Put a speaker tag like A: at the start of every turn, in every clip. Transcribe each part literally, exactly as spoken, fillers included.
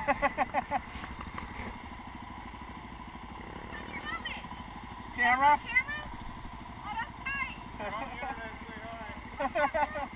A: Camera?
B: Camera? Oh, that's nice.
A: You're on the internet, say hi.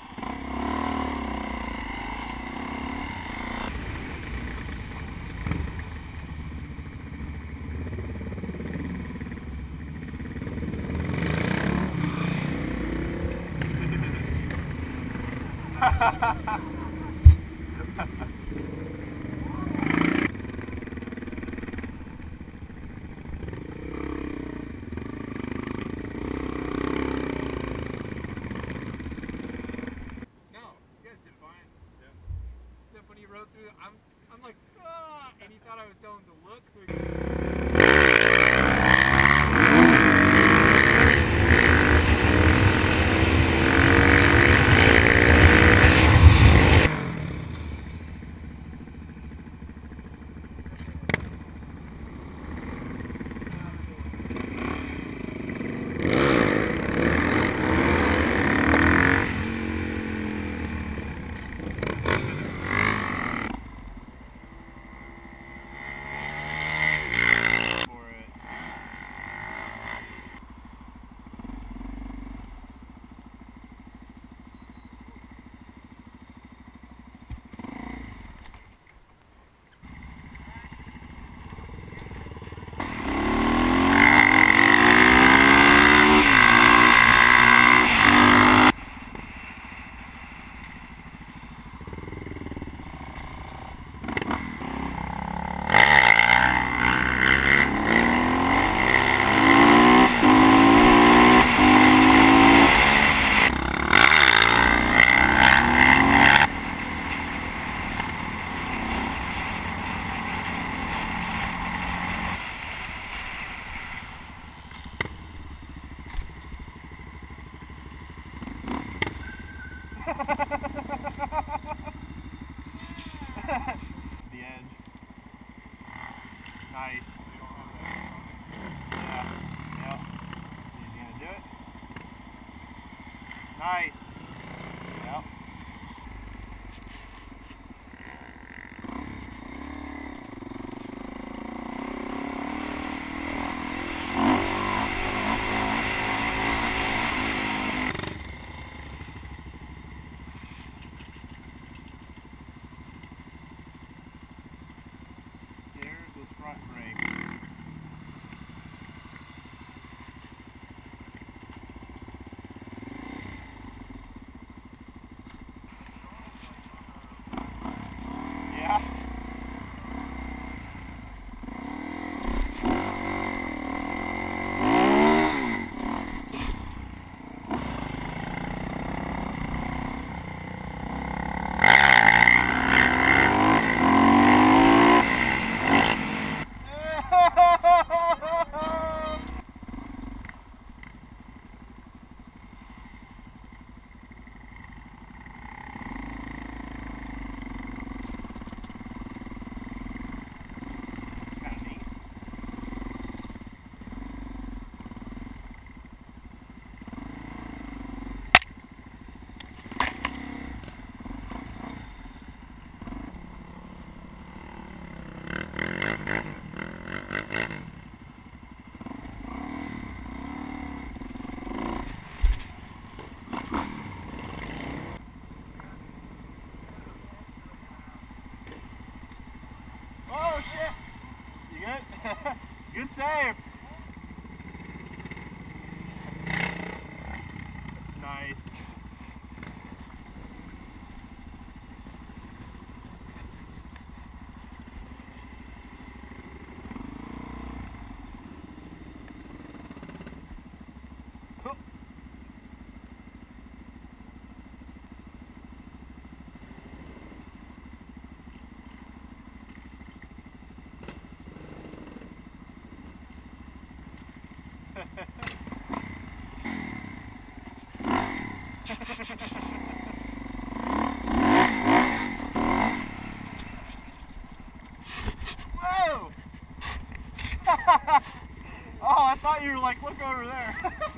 C: When he rode through, I'm, I'm like, ah, and he thought I was telling him to look, so he
A: The edge. Nice. Yeah. Yep. Is he gonna do it? Nice. Yep. Front brake. Yeah. Oh shit! You good? Good save! Nice. Whoa! Oh, I thought you were like, look over there.